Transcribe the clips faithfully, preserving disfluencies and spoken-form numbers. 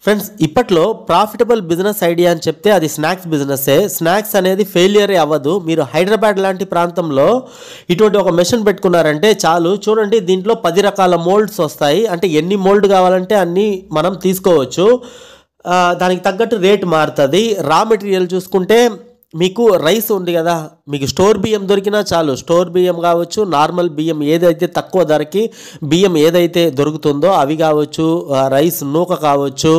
Friends, ఇప్పట్లో profitable business idea అని చెప్తే అది స్నాక్స్ బిజినెస్సే. స్నాక్స్ అనేది ఫెయిలియరే అవ్వదు. మీరు హైదరాబాద్ లాంటి ప్రాంతంలో ఇటువంటి ఒక మెషిన్ పెట్టుకున్నారంటే చాలు. చూడండి, దీంట్లో పది రకాల మోల్డ్స్ వస్తాయి. అంటే ఎన్ని మోల్డ్ కావాలంటే అన్ని మనం తీసుకోవచ్చు. దానికి తగ్గట్టు రేట్ మారుతుంది. రా మెటీరియల్ చూసుకుంటే మీకు రైస్ ఉంది కదా, మీకు స్టోర్ బియ్యం దొరికినా చాలు. స్టోర్ బియ్యం కావచ్చు, నార్మల్ బియ్యం ఏదైతే తక్కువ ధరకి బియ్యం ఏదైతే దొరుకుతుందో అవి కావచ్చు, రైస్ నూక కావచ్చు.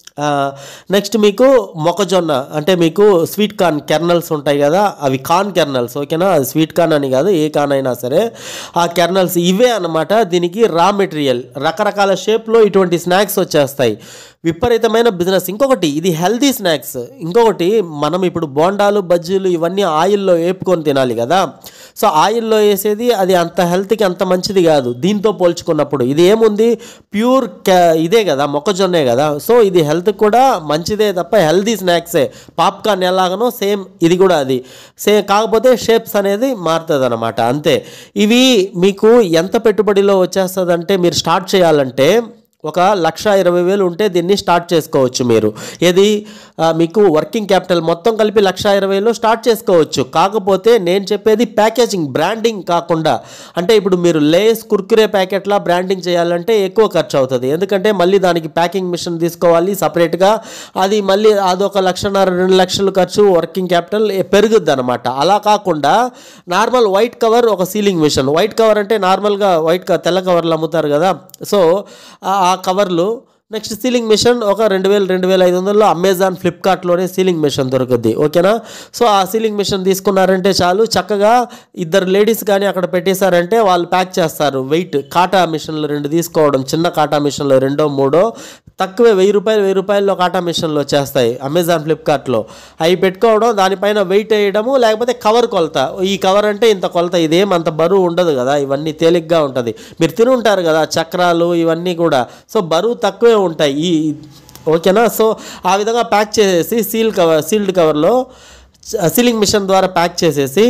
నెక్స్ట్ మీకు మొక్కజొన్న అంటే మీకు స్వీట్ కార్న్ కెర్నల్స్ ఉంటాయి కదా, అవి కార్న్ కెర్నల్స్, ఓకేనా. అది స్వీట్ కార్న్ అని కాదు, ఏ కార్న్ అయినా సరే ఆ కెర్నల్స్ ఇవే అన్నమాట దీనికి రా మెటీరియల్. రకరకాల షేప్లో ఇటువంటి స్నాక్స్ వచ్చేస్తాయి. విపరీతమైన బిజినెస్. ఇంకొకటి, ఇది హెల్తీ స్నాక్స్. ఇంకొకటి, మనం ఇప్పుడు బోండాలు బజ్జీలు ఇవన్నీ ఆయిల్లో వేపుకొని తినాలి కదా. సో ఆయిల్లో వేసేది అది అంత హెల్త్కి అంత మంచిది కాదు దీంతో పోల్చుకున్నప్పుడు. ఇది ఏముంది, ప్యూర్ ఇదే కదా, మొక్కజొన్నే కదా. సో ఇది హెల్త్ కూడా మంచిదే తప్ప హెల్తీ స్నాక్సే. పాప్కార్న్ ఎలాగనో సేమ్ ఇది కూడా అది సేమ్, కాకపోతే షేప్స్ అనేది మారుతుంది అనమాట, అంతే. ఇవి మీకు ఎంత పెట్టుబడిలో వచ్చేస్తుంది అంటే, మీరు స్టార్ట్ చేయాలంటే ఒక లక్ష ఇరవై వేలు ఉంటే దీన్ని స్టార్ట్ చేసుకోవచ్చు మీరు. ఏది మీకు వర్కింగ్ క్యాపిటల్ మొత్తం కలిపి లక్ష ఇరవైలో స్టార్ట్ చేసుకోవచ్చు. కాకపోతే నేను చెప్పేది ప్యాకేజింగ్, బ్రాండింగ్ కాకుండా. అంటే ఇప్పుడు మీరు లేస్ కుర్కురే ప్యాకెట్లా బ్రాండింగ్ చేయాలంటే ఎక్కువ ఖర్చు అవుతుంది. ఎందుకంటే మళ్ళీ దానికి ప్యాకింగ్ మిషన్ తీసుకోవాలి సపరేట్గా. అది మళ్ళీ అదొక లక్షన్నర రెండు లక్షలు ఖర్చు, వర్కింగ్ క్యాపిటల్ పెరుగుద్ది అనమాట. అలా కాకుండా నార్మల్ వైట్ కవర్ ఒక సీలింగ్ మిషన్. వైట్ కవర్ అంటే నార్మల్గా వైట్ తెల్ల కవర్లు అమ్ముతారు కదా, సో ఆ కవర్లు. నెక్స్ట్ సీలింగ్ మిషన్ ఒక రెండు వేలు రెండు వేల ఐదు వందల్లో అమెజాన్ ఫ్లిప్కార్ట్లోనే సీలింగ్ మిషన్ దొరుకుద్ది, ఓకేనా. సో ఆ సీలింగ్ మిషన్ తీసుకున్నారంటే చాలు, చక్కగా ఇద్దరు లేడీస్ కానీ అక్కడ పెట్టేశారంటే వాళ్ళు ప్యాక్ చేస్తారు. వెయిట్ కాటా మిషన్లు రెండు తీసుకోవడం, చిన్న కాటా మిషన్లు రెండో మూడో తక్కువే, వెయ్యి రూపాయలు వెయ్యి రూపాయల్లో కాటా మిషన్లు వచ్చేస్తాయి అమెజాన్ ఫ్లిప్కార్ట్లో. అవి పెట్టుకోవడం, దానిపైన వెయిట్ వేయడము, లేకపోతే కవర్ కొలత. ఈ కవర్ అంటే ఇంత కొలత, ఇదేం అంత బరువు ఉండదు కదా, ఇవన్నీ తేలిగ్గా ఉంటుంది. మీరు తినుంటారు కదా చక్రాలు ఇవన్నీ కూడా, సో బరువు తక్కువే ఉంటాయి ఈ, ఓకేనా. సో ఆ విధంగా ప్యాక్ చేసేసి సీల్ కవర్ సీల్డ్ కవర్లో సీలింగ్ మిషన్ ద్వారా ప్యాక్ చేసేసి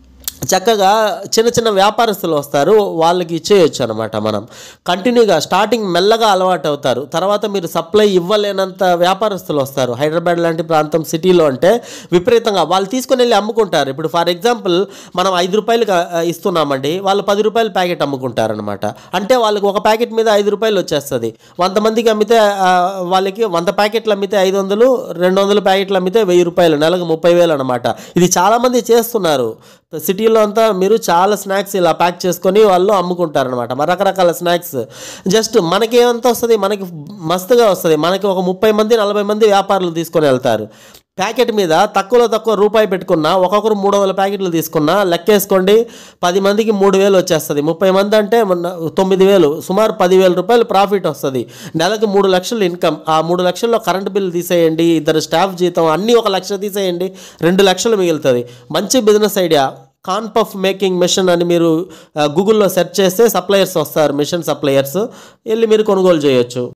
చక్కగా చిన్న చిన్న వ్యాపారస్తులు వస్తారు, వాళ్ళకి ఇచ్చేయచ్చు అనమాట. మనం కంటిన్యూగా స్టార్టింగ్ మెల్లగా అలవాటు అవుతారు. తర్వాత మీరు సప్లై ఇవ్వలేనంత వ్యాపారస్తులు వస్తారు. హైదరాబాద్ లాంటి ప్రాంతం సిటీలో అంటే విపరీతంగా వాళ్ళు తీసుకొని వెళ్ళి అమ్ముకుంటారు. ఇప్పుడు ఫర్ ఎగ్జాంపుల్ మనం ఐదు రూపాయలు ఇస్తున్నామండి, వాళ్ళు పది రూపాయలు ప్యాకెట్ అమ్ముకుంటారు అనమాట. అంటే వాళ్ళకి ఒక ప్యాకెట్ మీద ఐదు రూపాయలు వచ్చేస్తుంది. వంద మందికి అమ్మితే వాళ్ళకి వంద ప్యాకెట్లు అమ్మితే ఐదు వందలు, రెండు వందల ప్యాకెట్లు అమ్మితే వెయ్యి రూపాయలు, నెలకు ముప్పై వేలు అనమాట. ఇది చాలామంది చేస్తున్నారు సిటీలో అంతా. మీరు చాలా స్నాక్స్ ఇలా ప్యాక్ చేసుకొని వాళ్ళు అమ్ముకుంటారనమాట. మరి రకరకాల స్నాక్స్. జస్ట్ మనకి ఏమంత వస్తుంది, మనకి మస్తుగా వస్తుంది. మనకి ఒక ముప్పై మంది నలభై మంది వ్యాపారులు తీసుకొని వెళ్తారు. ప్యాకెట్ మీద తక్కువలో తక్కువ రూపాయి పెట్టుకున్నా, ఒక్కొక్కరు మూడు వందల ప్యాకెట్లు తీసుకున్నా లెక్కేసుకోండి, పది మందికి మూడు వేలు వచ్చేస్తుంది. ముప్పై మంది అంటే తొమ్మిది వేలు, సుమారు పదివేల రూపాయలు ప్రాఫిట్ వస్తుంది. నెలకు మూడు లక్షలు ఇన్కమ్. ఆ మూడు లక్షల్లో కరెంట్ బిల్ తీసేయండి, ఇద్దరు స్టాఫ్ జీతం అన్నీ ఒక లక్ష తీసేయండి, రెండు లక్షలు మిగులుతుంది. మంచి business idea. Corn puff making machine అని మీరు గూగుల్లో సెర్చ్ చేస్తే సప్లయర్స్ వస్తారు, మిషన్ సప్లయర్స్, వెళ్ళి మీరు కొనుగోలు చేయొచ్చు.